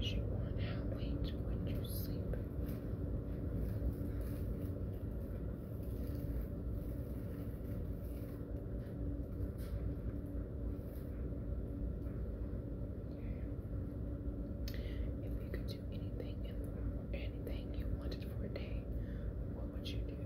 you want? How late would you sleep? If you could do anything you wanted for a day, what would you do?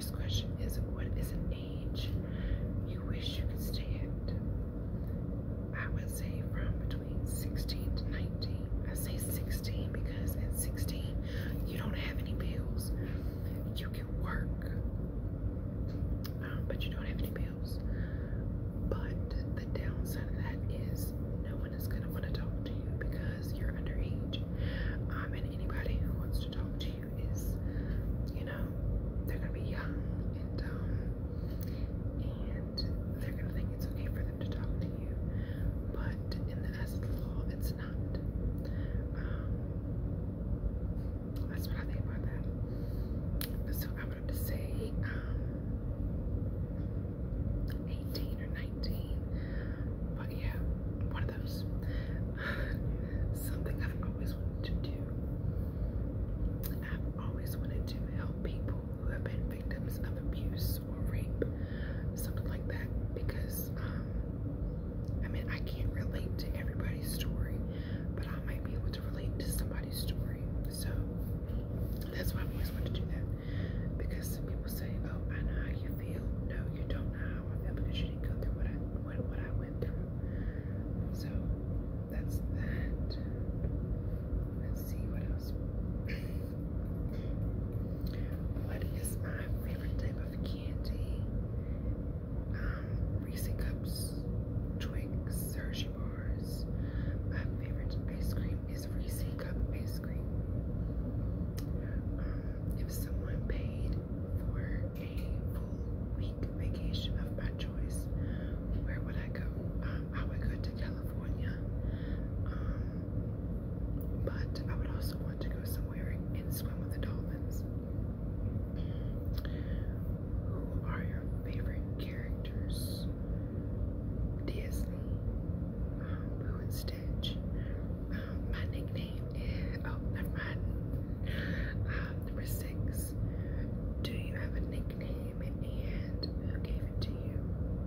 first question is, what is an age you wish you could stand? I would say from between 16 to 19. I say 16 because at 16 you don't have any bills. You can work, but you don't have any bills. But the downside of that is no one is going to want to talk to you because you're underage. And anybody who wants to talk to you is, you know, they're going to be young and dumb, and they're going to think it's okay for them to talk to you. But in the eyes of the law, it's not. That's what I think about that. So I would have to say 18 or 19. But yeah, one of those. Something I've always wanted to do. I've always wanted to help people who have been victims of abuse or rape, something like that, because I mean, I can't relate to everybody's story, but I might be able to relate to somebody's story. So that's why I've always wanted to do that, because some people say, oh, I know how you feel. No, you don't know how I feel because you didn't go through what I went through. So that's that. Let's see what else. What is my favorite type of candy? Reese's Cups, Twix, Hershey bars. My favorite ice cream is Reese's Cup ice cream. If someone paid for a full week vacation of my choice, where would I go? I would go to California. But I would also want to go somewhere and swim with the dolphins. Who are your favorite characters? Disney, Boo and Stitch. My nickname is, oh, never mind. Number 6. Do you have a nickname, and who gave it to you?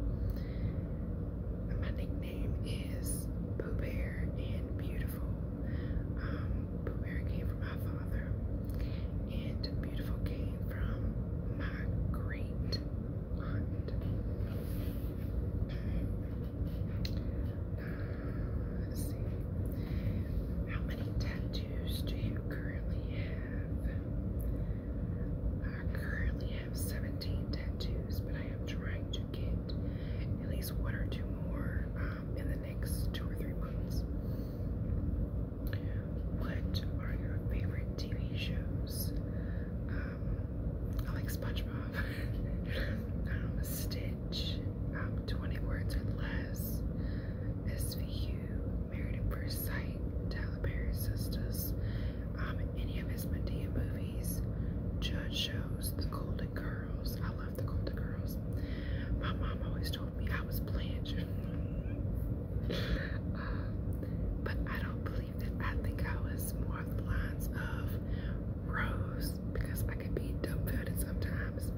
My nickname is Pooh Bear and Beautiful. Pooh Bear came from my father, and Beautiful came from my great aunt. Let's see. How many tattoos do you currently have? I currently have 17 tattoos, but I am trying to get at least 1 or 2 more in the next 2 or 3 months. What are your favorite TV shows? I like SpongeBob, Stitch, 20 Words or Less, SVU, Married at First Sight, Tyler Perry Sisters, any of his Medea movies, Judge shows, The Golden Girls. I love The Golden Girls. My mom always told me I was Blanche. But I don't believe that. I think I was more of the lines of Rose, because I could be dumbfounded sometimes.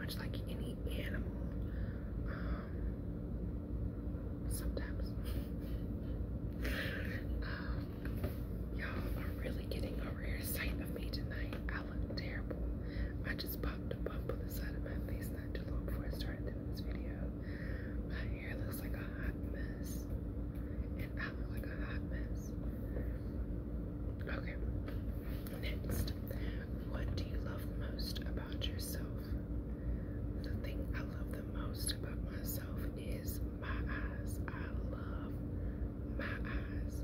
much like any animal. Sometimes. Y'all are really getting a rare sight of me tonight. I look terrible. I just popped a bump on the side of my face not too long before I started doing this video. My hair looks like a hot mess. And I look like a hot mess. Okay. Next. What do you love most about yourself? The thing I love the most about myself is my eyes. I love my eyes.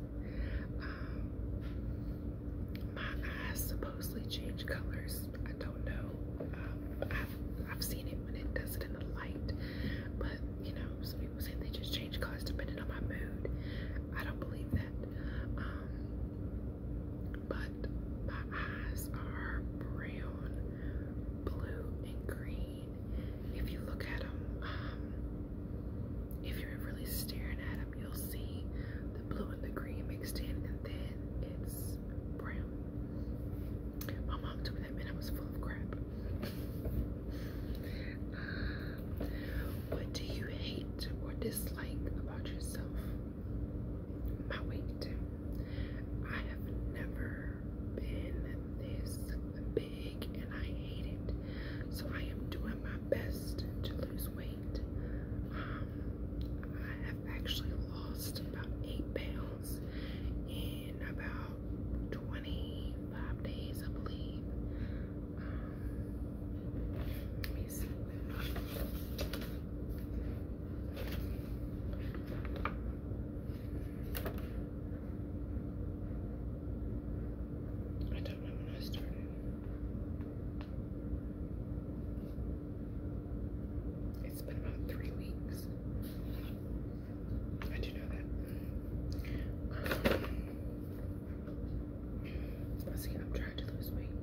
My eyes supposedly change colors. I don't know. I've seen it when it does it in the light, but you know, some people say they just change colors depending on my mood. I don't believe that. But my eyes are brown, blue, and green. If you look at them, if you're really staring at them, you'll see the blue and the green mixed in, and then it's brown. My mom told me that meant I was full of crap. What do you hate or dislike about yourself? My weight. I have never been this big and I hate it. So I am doing my best to lose weight. I have actually lost about 8 pounds in about 25 days, I believe. Let me see. I don't know when I started. It's been about 3 weeks. I do know that. Let's see, I'm trying to lose weight.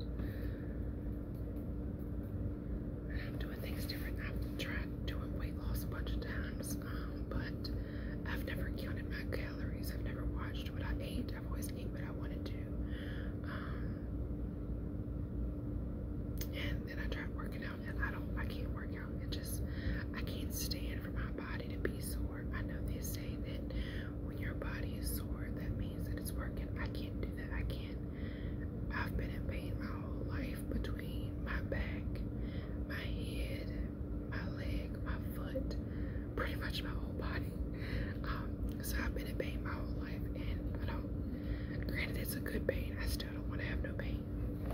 I'm doing things different. I've tried doing weight loss a bunch of times, but I've never counted my calories. I've never watched what I ate. I've always ate what I wanted to. And then I tried working out, and I can't work out. I can't stand for my body to be sore. I know they say that when your body is sore, that means that it's working. I can't do that. I can't. I've been in pain my whole life between my back, my head, my leg, my foot, pretty much my whole body. So I've been in pain my whole life, and I don't, granted it's a good pain, I still don't want to have no pain.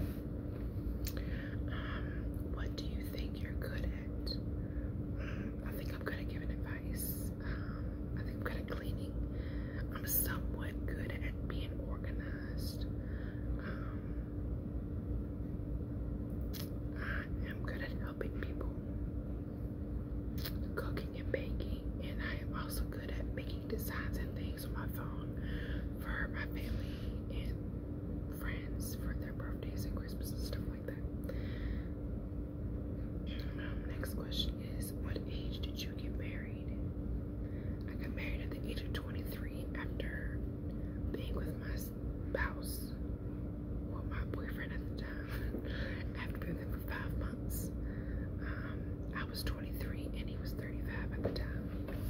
What do you think you're good at? I think I'm good at giving advice. I think I'm good at cleaning. I'm somewhat good at being organized. I am good at helping people, cooking and baking, and I am also good at making designs and things on my phone for my family and friends for their birthdays and Christmas and stuff like that. Next question is, what age did you get married? I got married at the age of 23 after being with my spouse, well, my boyfriend at the time, after being with him for 5 months. I was 23 and he was 35 at the time.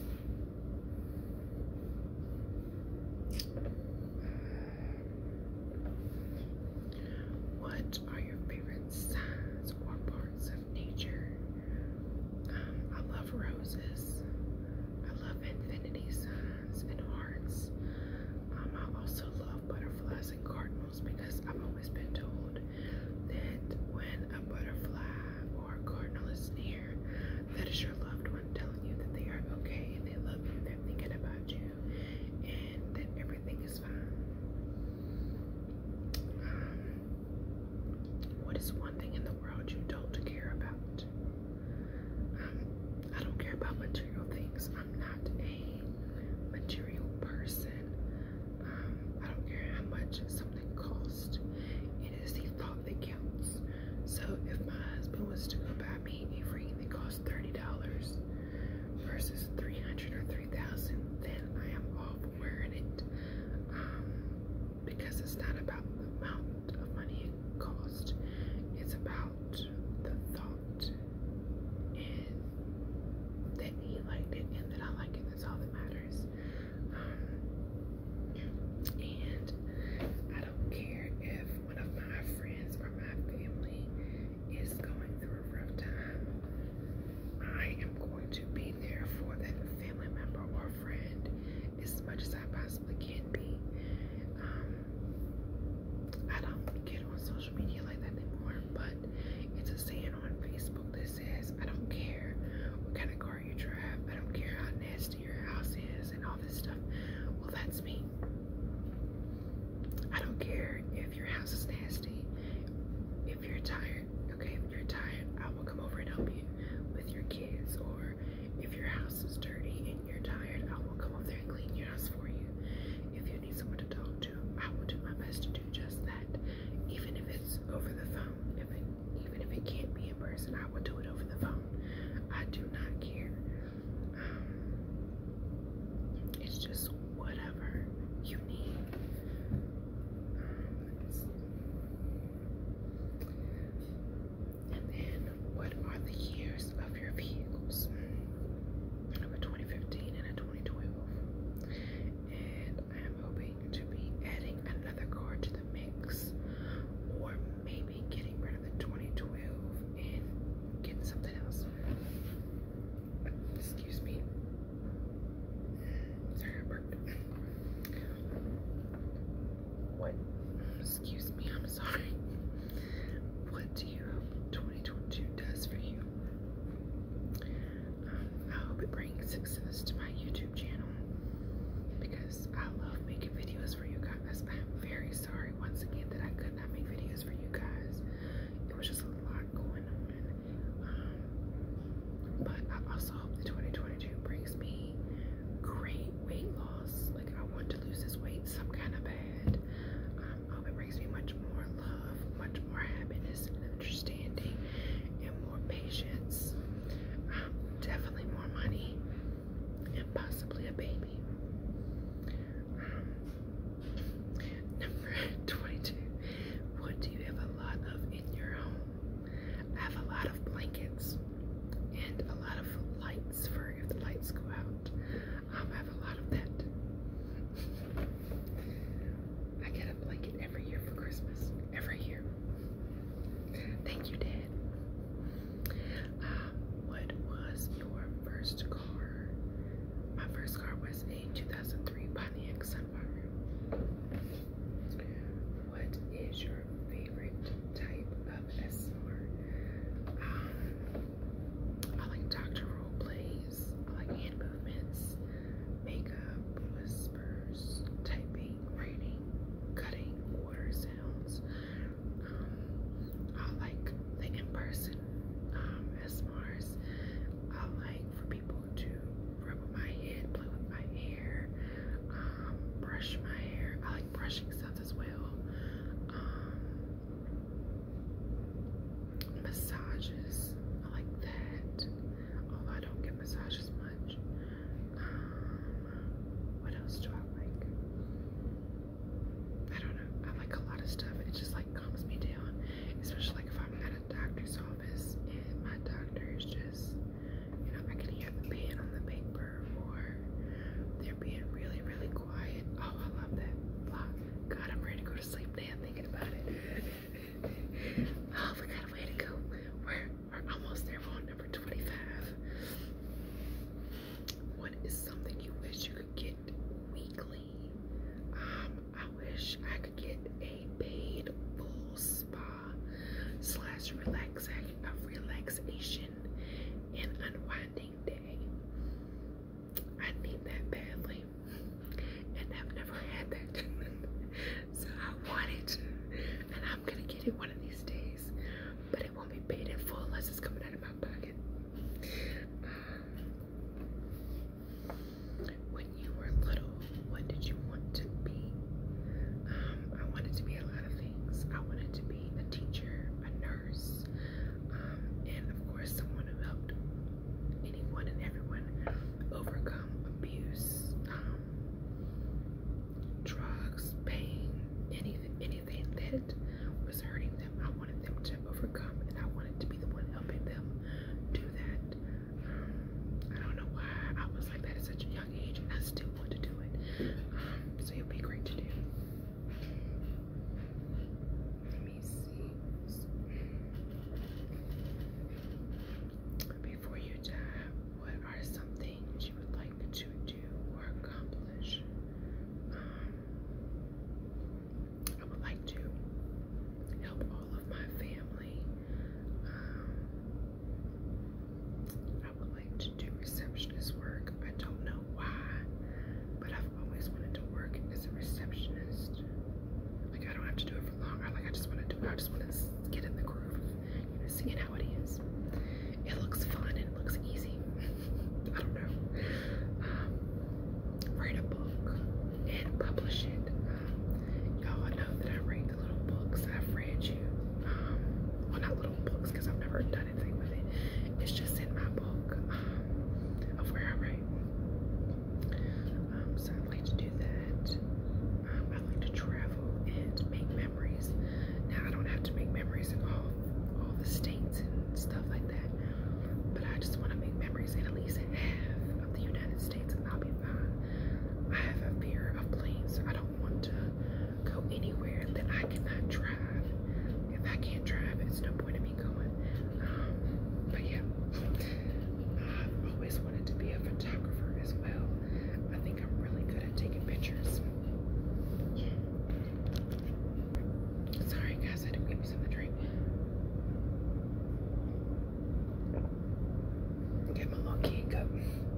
What are your favorite signs or parts of nature? I love roses. I love infinity signs and hearts. I also love butterflies and cardinals because I've always been told that when a butterfly or a cardinal is near, that is your loved one telling you that they are okay and they love you, they're thinking about you, and that everything is fine. What is one thing in the world you don't care about? I don't care about material things. I'm not a material person. I don't care how much something costs. It is the thought that counts. So if my husband was to go buy me a ring that costs $30 versus $300 or $3,000, then I am all for wearing it. Because it's not about the amount of money it costs. It's about the thought success to my YouTube channel because I love making videos for you guys. I'm very sorry once again that I could not make videos for you guys. It was just a lot going on. But I also hope that 2022 brings me great weight loss. Like, I want to lose this weight some kind of bad. I hope it brings me much more love, much more happiness and understanding, and more patience. Definitely more money, and possibly a baby. Number 22. What do you have a lot of in your home? I have a lot of blankets and a lot of lights for if the lights go out. I have a lot of that. I get a blanket every year for Christmas. Every year. Thank you, Dad. What was your first car? My first car was a 2003 Pontiac Sunfire. What is your favorite type of SMR? I like doctor role plays. I like hand movements, makeup, whispers, typing, writing, cutting, water sounds. I like the in-person SMRs. I like for people to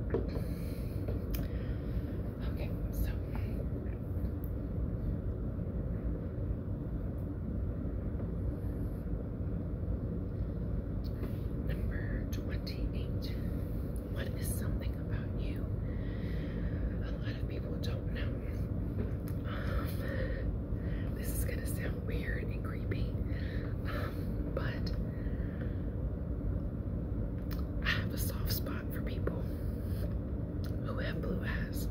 Okay, so number 28. What is something about you a lot of people don't know? This is gonna sound weird and creepy, but I have a soft spot for people who have blue eyes.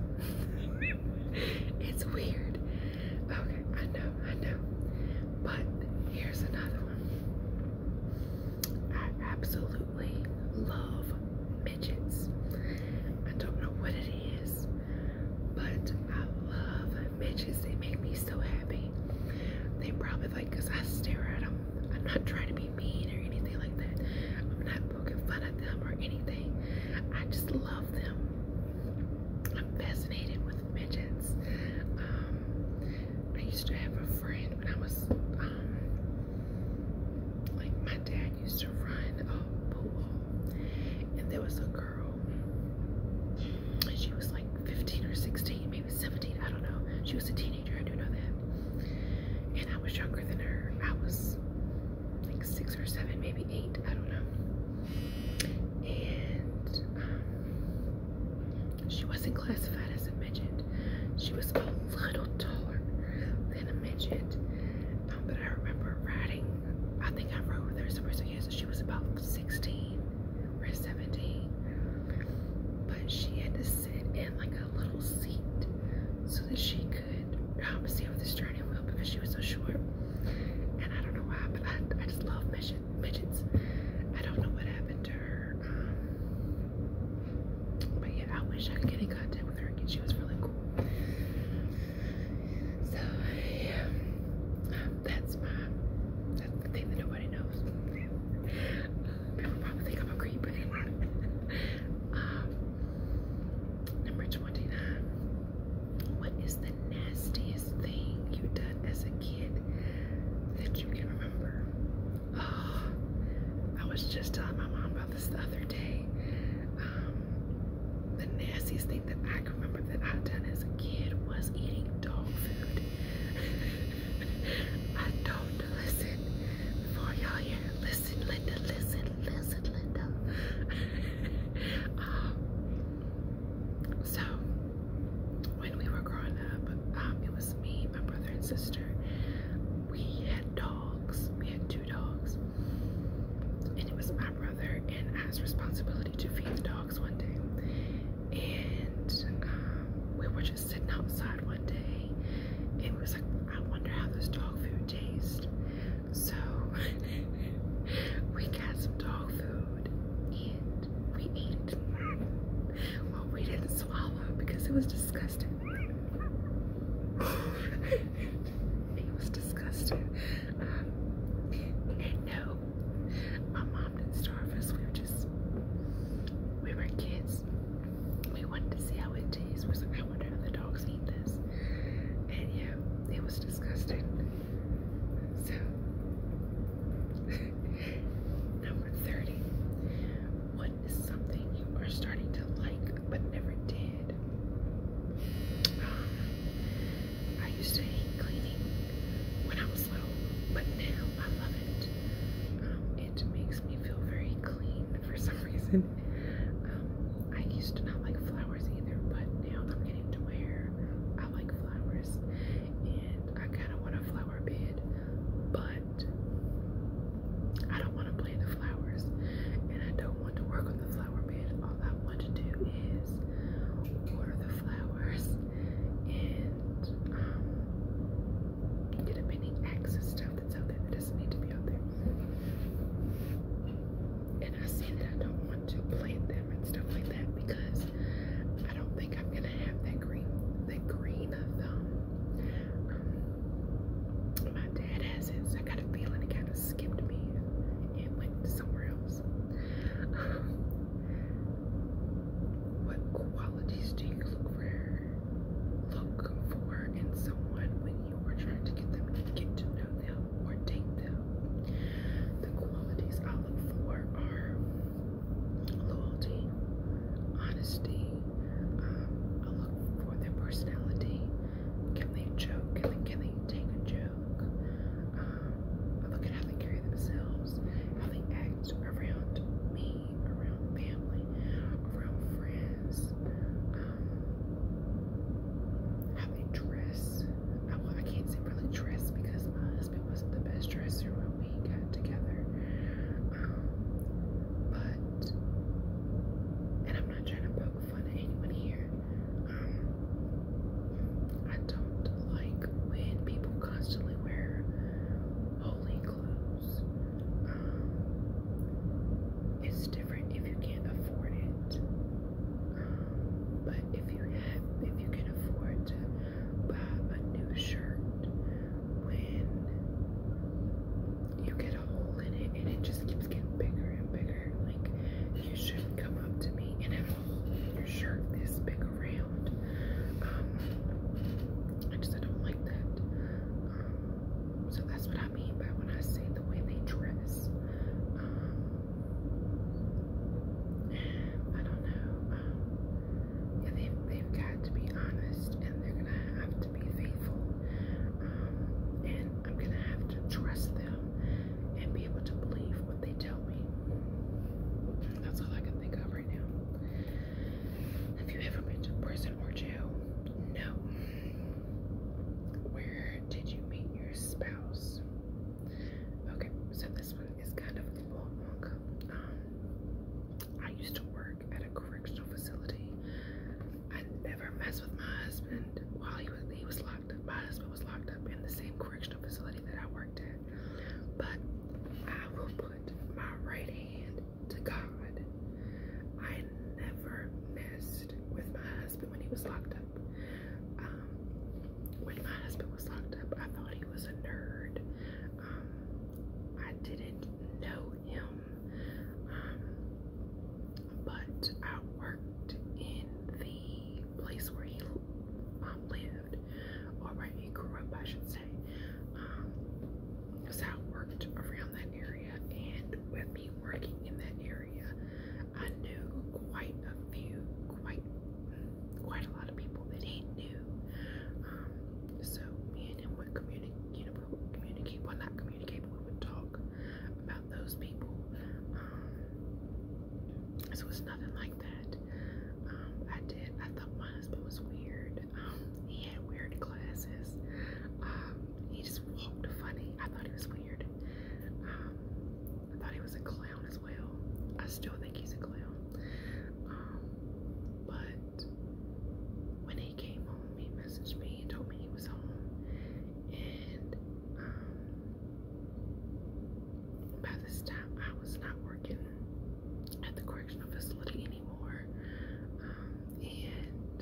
It's weird. Okay, I know. But here's another one. I absolutely love midgets. I don't know what it is, but I love midgets. They make me so happy. They probably like, because I stare at them. I'm not trying to be mean or anything like that. I'm not poking fun at them or anything. I just love them. I'm fascinated with midgets. I used to have a friend when I was, like my dad used to run a pool, and there was a girl, and she was like 15 or 16, maybe 17, I don't know. She was a teenager, I do know that. And I was younger than her. I was like 6 or 7, maybe 8, I don't know. And she wasn't classified as a midget. She was a little taller than a midget. But I remember riding, I think I rode with her somewhere, so yes, she was about 16 or 17. But she had to sit in like a little seat so that she could sit with the steering wheel because she was so short. And I don't know why, but I just love midgets. I don't know what happened to her. But yeah, I wish I could get in contact with her again. She was really cool. So yeah, that's the thing that nobody knows. People probably think I'm a creep. Number 29. What is the nastiest thing you've done as a kid that you can remember? Oh, I was just telling my mom about this the other day. The nastiest thing that I can remember that I've done as a kid was eating dog food. I don't listen. Before y'all hear, listen, Linda, listen, Linda. So when we were growing up, it was me, my brother, and sister. We had dogs. We had 2 dogs, and it was my brother and I's responsibility to feed the dogs one day. And we were just sitting outside one day, and it was like, I wonder how this dog food tastes. So we got some dog food and we ate it. Well, we didn't swallow because it was disgusting. It was disgusting. And no, my mom didn't starve us. We were kids. We wanted to see how it tastes. We was like, I wonder how the dogs eat this. And yeah, it was disgusting. So, number 30. What is something you are starting to like but never did? I used to hate cleaning when I was little, but now I love it. It makes me feel very clean for some reason. I used to not like flowers either, but now I'm getting to where I like flowers, and I kind of want a flower bed, but I don't want to plant the flowers, and I don't want to work on the flower bed. All I want to do is water the flowers and get up any excess stuff that's out there that doesn't need to be out there. And I say that I don't want to honesty. I look for their personality. Can they joke? Can they take a joke? I look at how they carry themselves, how they act around me, around family, around friends, how they dress. Well, I can't say really dress because my husband wasn't the best dresser when we got together. But, and I'm not trying to poke fun at anyone here. I don't like when people constantly wear holy clothes. It's different if you can't afford it. But if you can afford to buy a new shirt when you get a hole in it and it just keeps getting bigger and bigger, like you shouldn't come up to me and have a hole in your shirt this big around. I don't like that. So that's what I mean by when I say the way they dress. I don't know. Yeah, they've got to be honest, and they're gonna have to be faithful. And I'm gonna have to trust them and be able to believe what they tell me. That's all I can think of right now. Have you ever been to prison or jail? No. Where did you meet your spouse? Okay, so this one is kind of long. I used to work at a correctional facility. I never messed with my husband while he was locked up. My husband was locked up in the same correctional facility that I worked at. But I will put my right hand to God. I never messed with my husband when he was locked up. When my husband was locked up, I thought he was a nerd. I didn't know him. But I worked in the place where he lived, or where he grew up, I should say. So I worked around that area, and with me working in that area, I knew quite a lot of people that he knew. So me and him would communicate, well, not communicate, but we would talk about those people. So it's nothing like that. I thought my husband was weird. He had weird glasses. He just walked funny. I thought he was weird. I thought he was a clown as well. I still think he's a clown. But when he came home, he messaged me and told me he was home. And by this time, I was not working at the correctional facility anymore. And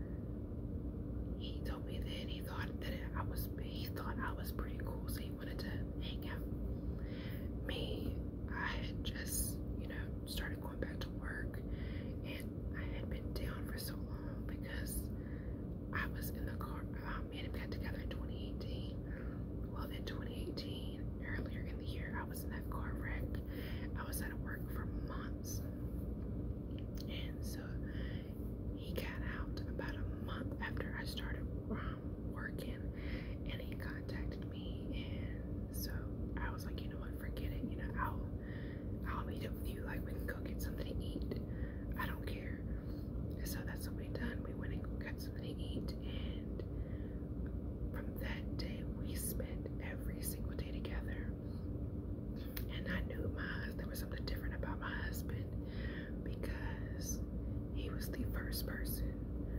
he told me that he thought I was pretty cool, so he wanted to hang out. Me, I had just, started going back to work, and I had been down for so long because I was in the car. Me and him got together in 2018. Well, in 2018, earlier in the year, I was in that car wreck. I was out of work for months. And so he got out about a month after I started working, and he contacted me. And so I was like, you know what, forget it. I'll meet up with you. Like, we can go get something to eat. I don't care. And so that's what we done. We went and got something to eat, and from that day we spent every single day together. And I knew there was something different about my husband, because he was the first person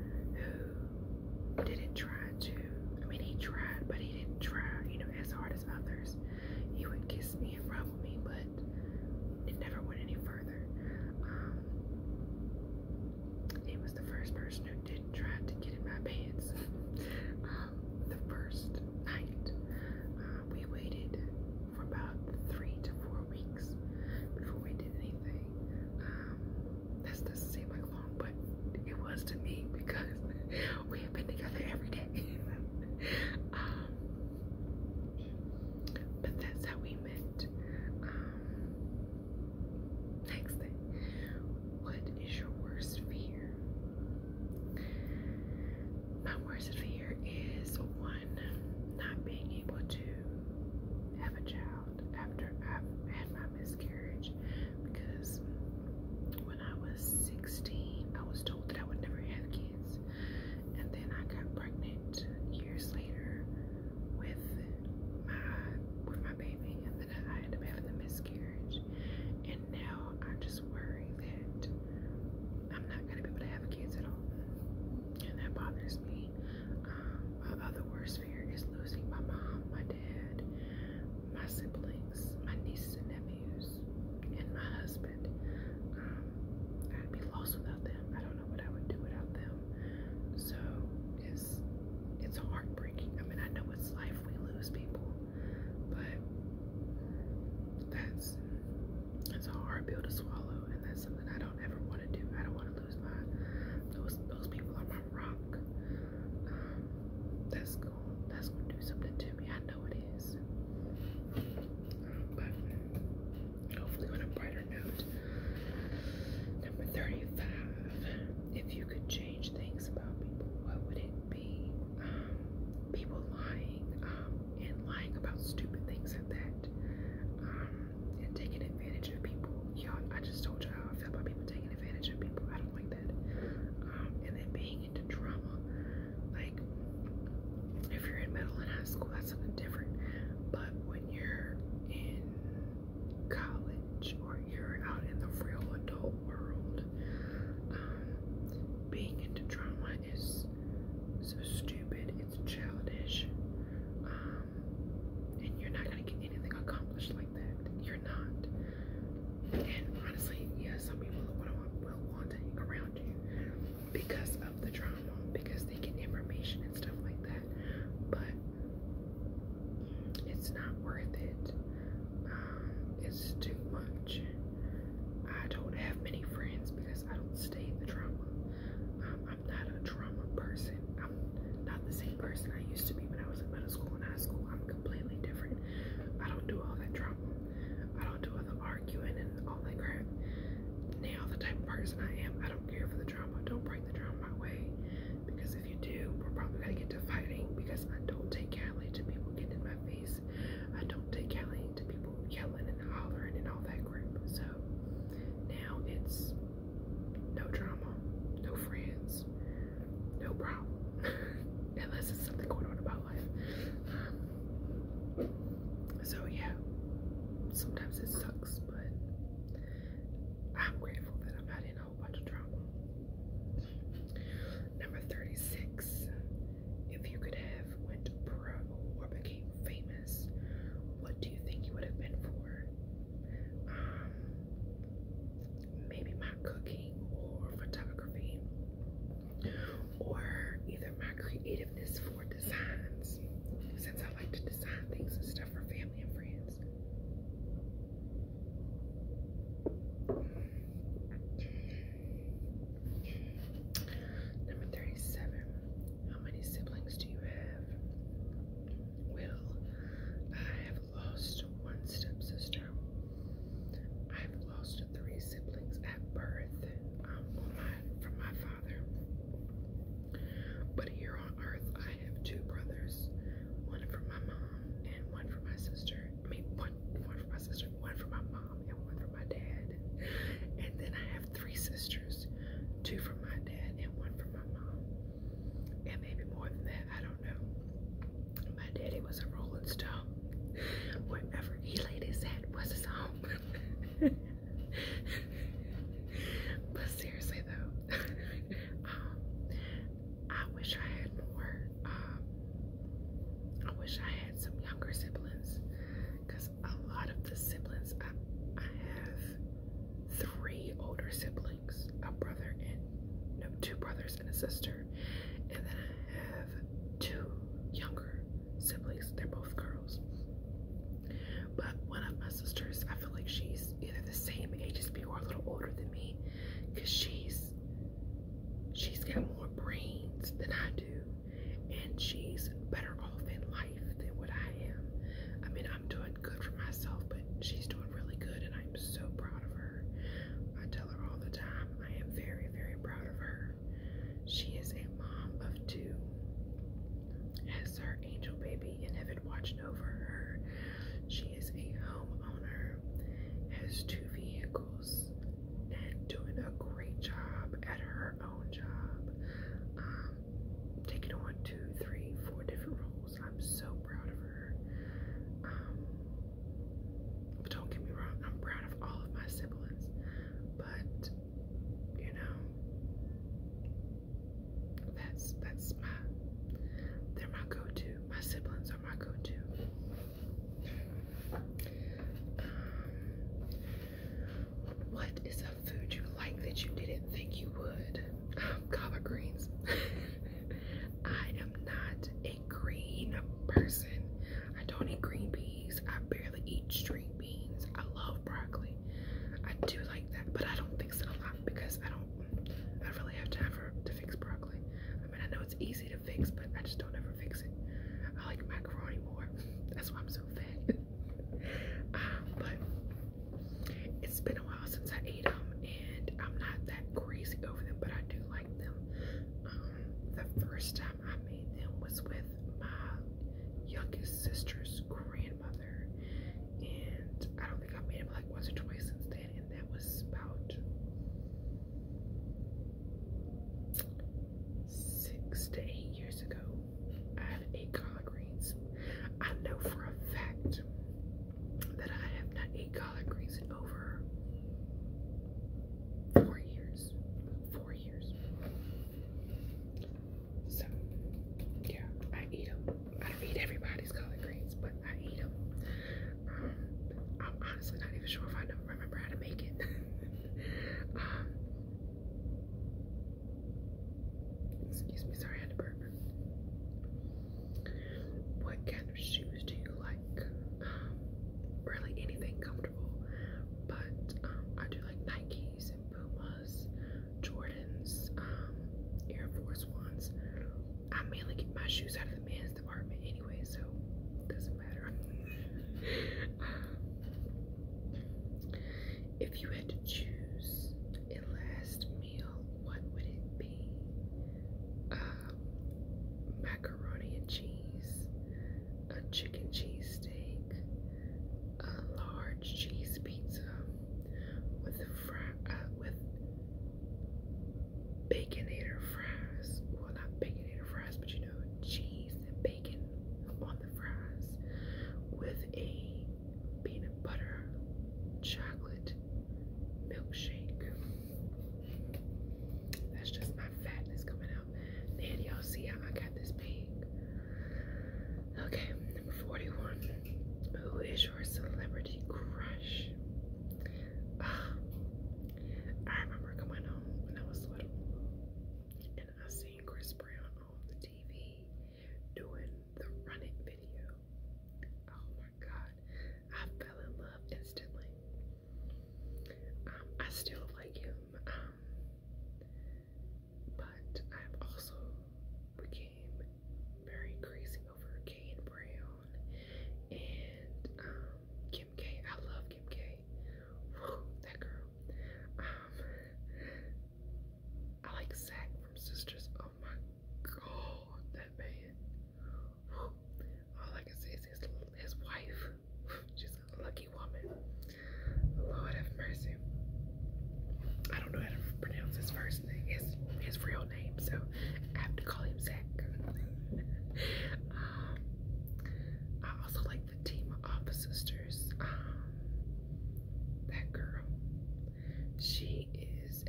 who didn't try to, he tried, but he didn't try, as hard as others. He would kiss me and rub me, but it never went any further. He was the first person who didn't try to get in my pants. The first night, we waited for about 3 to 4 weeks before we did anything. That doesn't seem like long, but it was to me. person I am. I don't care for the drama. Don't bring the drama my way, because if you do, we're probably gonna get to fighting, because I don't take kindly to people getting in my face. I don't take kindly to people yelling and hollering and all that crap. So now it's no drama, no friends, no problem. Unless it's something going on about life. So yeah, sometimes it sucks, but I'm grateful that I'm not in a whole bunch of drama. Number 36. If you could have went pro or became famous, what do you think you would have been for? Maybe my cooking or photography, or either my creativeness for designs, since I like to design things and stuff for family and friends. Number 37. How many siblings do you have? Well, I have lost one stepsister. I've lost 3 siblings at birth from my father. But here on earth, I have 2 brothers, one from my mom and one from my sister. I mean, one from my sister, one from my mom and one from my dad. And then I have 3 sisters, 2 from my dad and one from my mom. And maybe more than that, I don't know. My daddy was a Rolling Stone. Wherever he laid his head was his home. But seriously though, I wish I had more. I wish I had some younger siblings, because a lot of the siblings, I have 3 older siblings, a brother and no, 2 brothers and a sister, and then I have 2 younger siblings. They're both girls, but one of my sisters, I feel like she's either the same age as me or a little older than me, because she's got more brains than I do, and she's better off in life than what I am. I mean, I'm doing good for myself, but she's doing really good, and I'm so proud of her. I tell her all the time, I am very, very proud of her. She is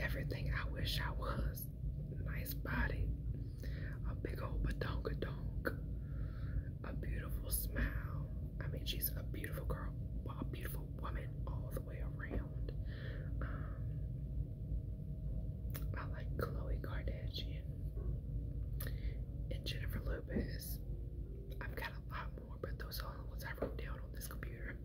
everything I wish I was. Nice body, a big old badonkadonk, a beautiful smile. I mean, she's a beautiful girl, a beautiful woman all the way around. I like Khloe Kardashian and Jennifer Lopez. I've got a lot more, but those are the ones I wrote down on this computer.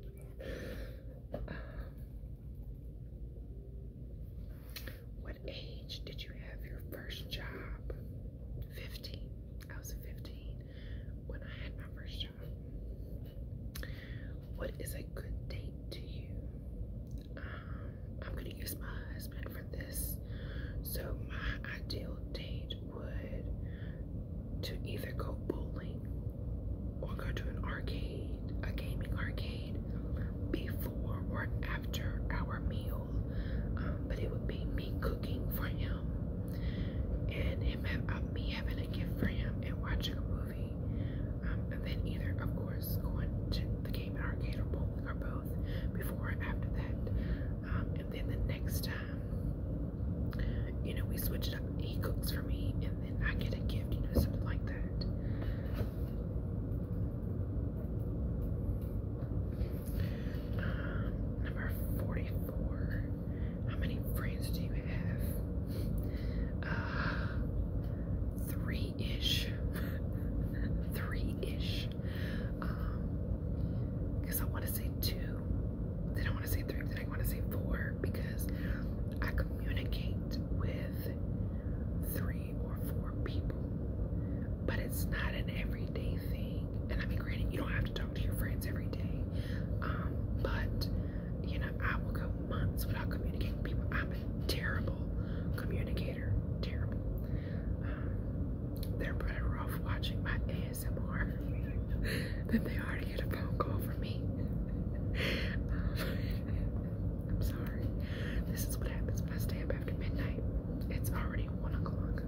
What age did you have your first job? 15. I was 15 when I had my first job. What is a good date to you? I'm gonna use my husband for this. So my ideal date would to either go bowling or go to an arcade, a gaming arcade, before or after our meal. But it would be me cooking for him and me having a gift for him and watching a movie. And then either, of course, going to the gaming arcade or bowling or both before or after that. And then the next time, you know, we switch it up. He cooks for me and then I get a gift, you know, something like that. Number 44. How many friends do you have? 3-ish. 3-ish. Because I want to say 2. Then I want to say 3. Then I want to say 4 because I communicate with 3 or 4 people, but it's not an everyday thing. And I mean, granted, you don't have to talk to your friends every day, but you know, I will go months without communicating with people. I'm a terrible communicator, terrible. They're better off watching my ASMR than they are to get a phone call from me. I'm sorry. This is what happens when I stay up after midnight. It's already 1 o'clock.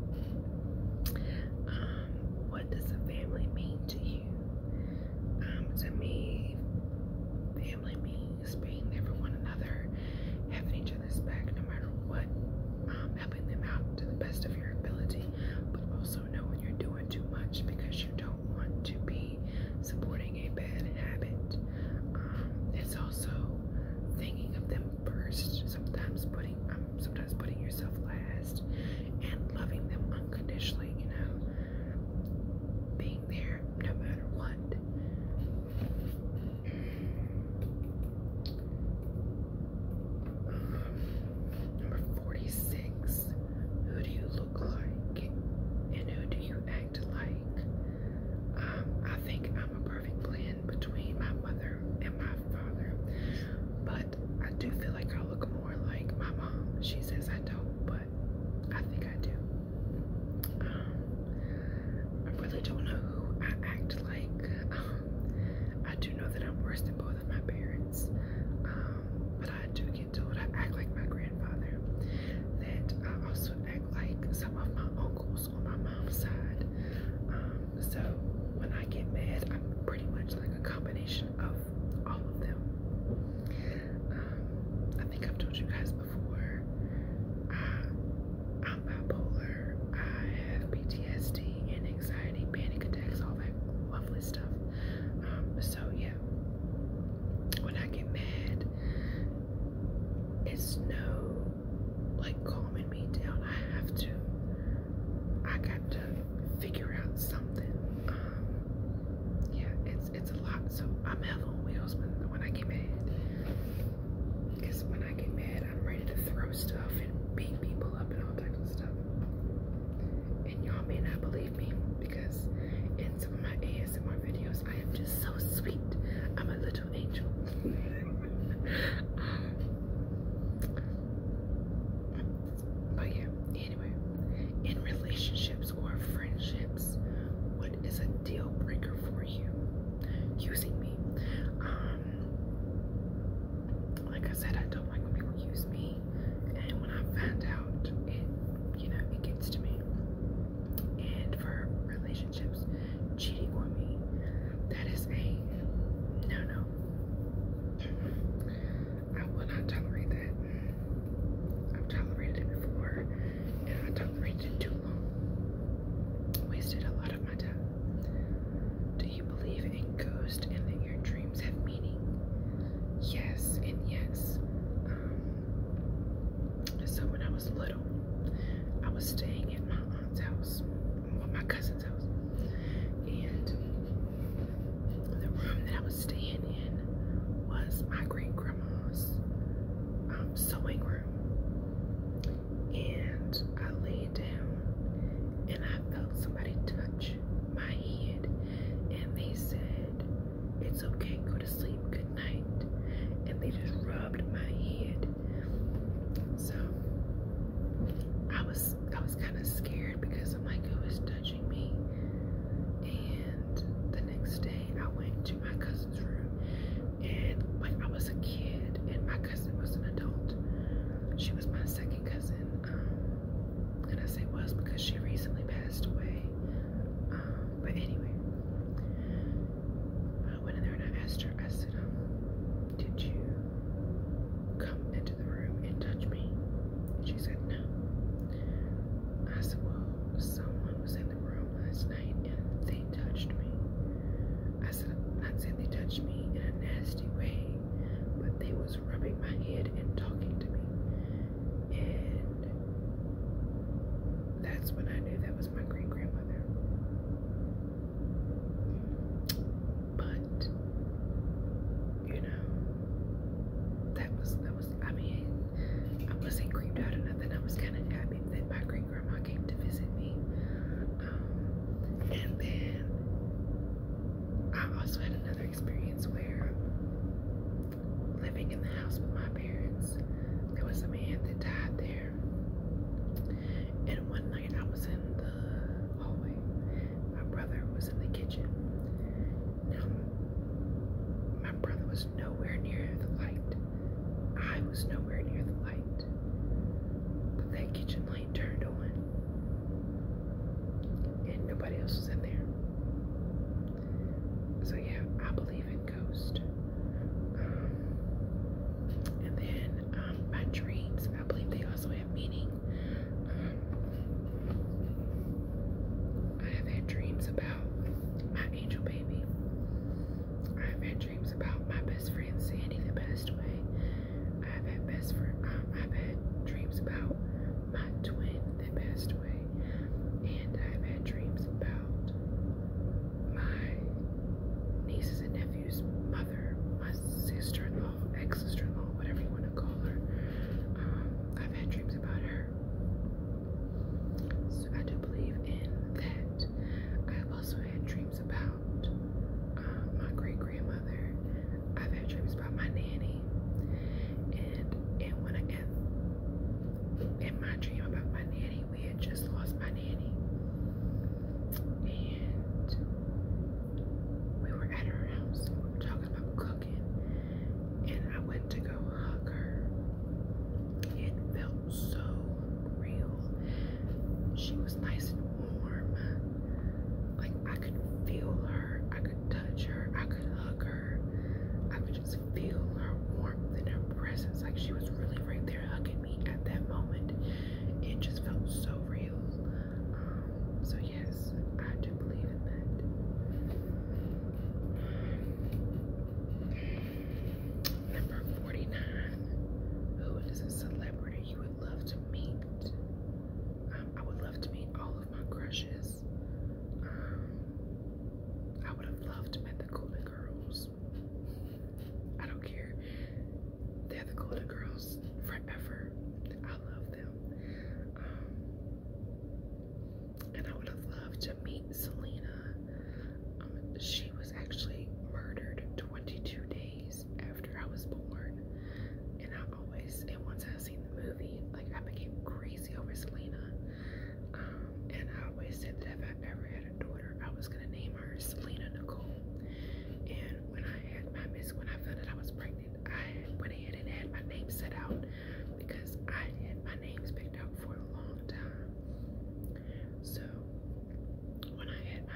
What does a family mean to you? To me, family means being there for one another, having each other's back no matter what, helping them out to the best of your ability, but also know when you're doing too much because you don't want to be supporting a bad habit. It's also thinking of them first, sometimes putting yourself last, and loving them unconditionally, you know, being there no matter what. Number 46. Who do you look like and who do you act like? I think I'm a perfect blend between my mother and my father, but I do feel like I look more like my mom. She says I don't, but was little, I was staying at my aunt's house, well, my cousin's house, and the room that I was staying in was my great grandma's sewing room. And I laid down and I felt somebody touch my head, and they said, "It's okay, go to sleep, good night." And they just rubbed my head. So I was kind of scared because I'm like, who is touching me? And the next day I went to my cousin's room, and like I was a kid and my cousin was an adult. She was my second cousin. And I say was because she recently passed away. But anyway, I went in there and I asked her, I said, did you come into the room and touch me? She said, no. I said, well, someone was in the room last night and they touched me. I said, I'm not saying they touched me in a nasty way, but they was rubbing my head and talking to me. And that's when I knew that was my great grandmother. But you know, that was I mean, I wasn't creeped out or nothing. I was kind of happy that my great grandma came to visit me. And then I also had another experience where living in the house with my parents, there was a man that died there. And one night I was in the hallway. My brother was in the kitchen. Now, my brother was nowhere near the light. I was nowhere near the light. But that kitchen light turned on. And nobody else was in there. So yeah, I believe in ghosts. And then my dreams, I believe they also have meaning. I have had dreams about my angel baby. I have had dreams about my best friend Sandy that passed away. I've had dreams about my twin that passed away. And I've had dreams about my nieces and nephews' mother, my sister-in-law, ex-sister-in-law, whatever you want to call her. I've had dreams about her. So I do believe in that. I've also had dreams about my great-grandmother. I've had dreams about my nanny. And when in my dream about my nanny, we had just lost my nanny. And we were at her house and we were talking about cooking. And I went to go hug her. It felt so real. She was nice and warm. Like I could feel her, I could touch her, I could hug her. I could just feel her warmth and her presence. Like she was really right there hugging me at that moment. It just felt so real. So yes, I do believe in that. Number 49. Who is a celebrity you would love to meet? I would love to meet all of my crushes. I would have loved to meet the Golden Girls. I don't care. They're the Golden Girls forever. I love them. And I would have loved to meet Selena. She was actually murdered 22 days after I was born. And once I seen the movie, like I became crazy over Selena. And I always said that if I ever had a daughter, I was gonna name her Selena Nicole. And when I found out I was pregnant, I went ahead and had my name set out because I had my names picked out for a long time. So when I had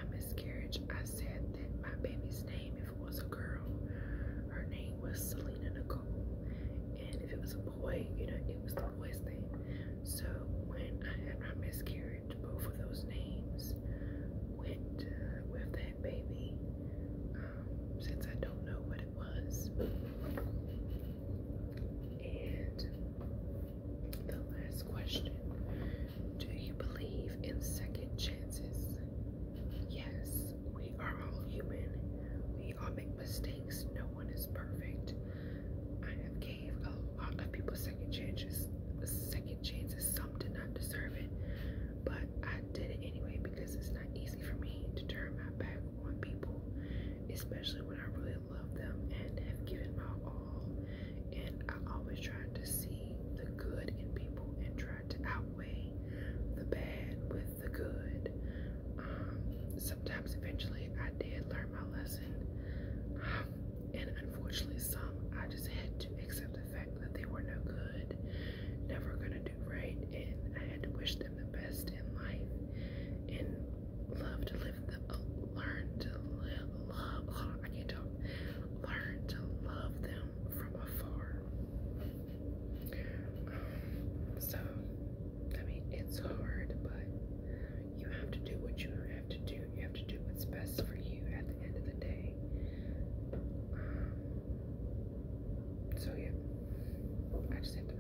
especially when I really love them and have given my all. And I always tried to see the good in people and tried to outweigh the bad with the good. Sometimes eventually I did learn my lesson, and unfortunately some I just had to accept the fact that they were no good, never gonna do right, and I had to wish them the best in life and love to live the learn to live love I can't talk learn to love them from afar. So I mean, it's hard, but you have to do what you have to do. You have to do what's best for you at the end of the day. So yeah, I just have to